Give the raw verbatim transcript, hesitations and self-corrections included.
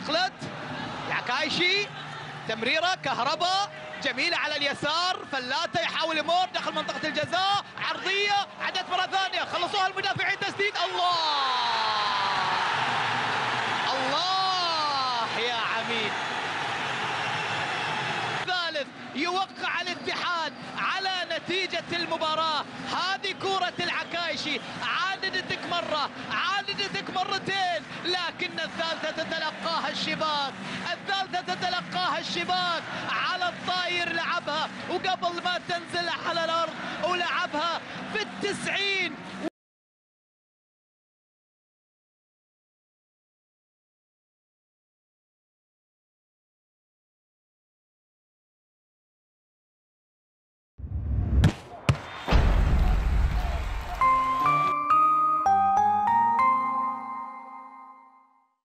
دخلت العكايشي، تمريره كهرباء جميله على اليسار، فلاته يحاول يمر داخل منطقه الجزاء، عرضيه عدت مره ثانيه، خلصوها المدافعين، تسديد، الله الله يا عميد. ثالث يوقع الاتحاد على نتيجه المباراه. هذه كره العكايشي، عاندتك مره، عاندتك مرتين، لكن الثالثه تتلقاها الشباك، الثالثه تتلقاها الشباك على الطاير، لعبها وقبل ما تنزل على الارض ولعبها في التسعين.